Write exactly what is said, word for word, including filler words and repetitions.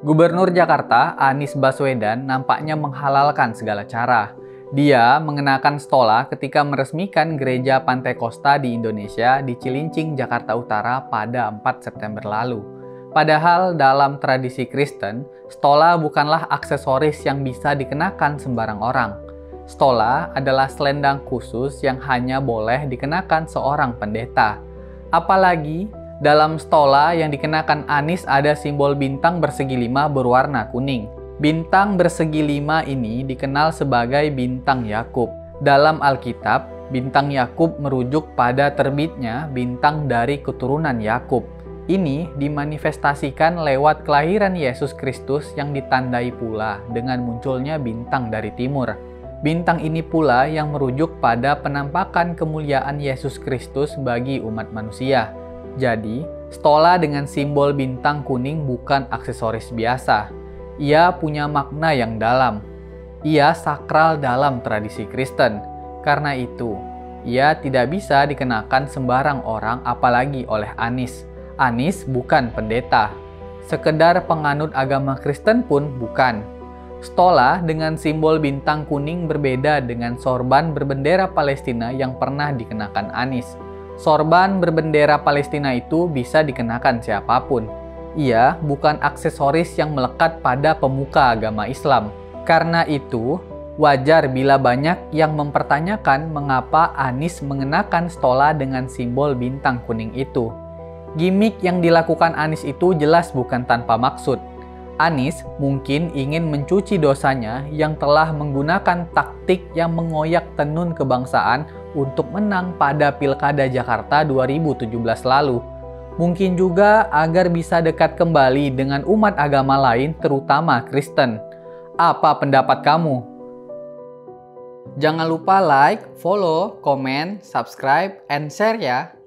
Gubernur Jakarta, Anies Baswedan, nampaknya menghalalkan segala cara. Dia mengenakan stola ketika meresmikan gereja Pantai Kosta di Indonesia di Cilincing, Jakarta Utara pada empat September lalu. Padahal dalam tradisi Kristen, stola bukanlah aksesoris yang bisa dikenakan sembarang orang. Stola adalah selendang khusus yang hanya boleh dikenakan seorang pendeta. Apalagi dalam stola yang dikenakan Anies ada simbol bintang bersegi lima berwarna kuning. Bintang bersegi lima ini dikenal sebagai bintang Yakub. Dalam Alkitab, bintang Yakub merujuk pada terbitnya bintang dari keturunan Yakub. Ini dimanifestasikan lewat kelahiran Yesus Kristus yang ditandai pula dengan munculnya bintang dari timur. Bintang ini pula yang merujuk pada penampakan kemuliaan Yesus Kristus bagi umat manusia. Jadi, stola dengan simbol bintang kuning bukan aksesoris biasa. Ia punya makna yang dalam. Ia sakral dalam tradisi Kristen. Karena itu, ia tidak bisa dikenakan sembarang orang apalagi oleh Anies. Anies bukan pendeta. Sekedar penganut agama Kristen pun bukan. Stola dengan simbol bintang kuning berbeda dengan sorban berbendera Palestina yang pernah dikenakan Anies. Sorban berbendera Palestina itu bisa dikenakan siapapun. Ia bukan aksesoris yang melekat pada pemuka agama Islam. Karena itu, wajar bila banyak yang mempertanyakan mengapa Anies mengenakan stola dengan simbol bintang kuning itu. Gimik yang dilakukan Anies itu jelas bukan tanpa maksud. Anies mungkin ingin mencuci dosanya yang telah menggunakan taktik yang mengoyak tenun kebangsaan untuk menang pada Pilkada Jakarta dua ribu tujuh belas lalu. Mungkin juga agar bisa dekat kembali dengan umat agama lain, terutama Kristen. Apa pendapat kamu? Jangan lupa like, follow, komen, subscribe, and share ya!